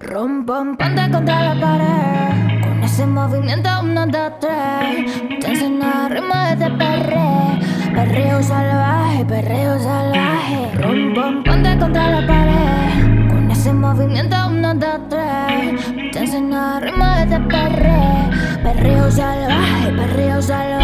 Rum, pum, ponte contra la pared. Con ese movimiento, 1, 2, 3. Te enseño el ritmo de este perreo. Perreo salvaje, perreo salvaje. Rum, pum, ponte contra la pared. Con ese movimiento, 1, 2, 3. Te enseño el ritmo de este perreo. Perreo salvaje, perreo salvaje.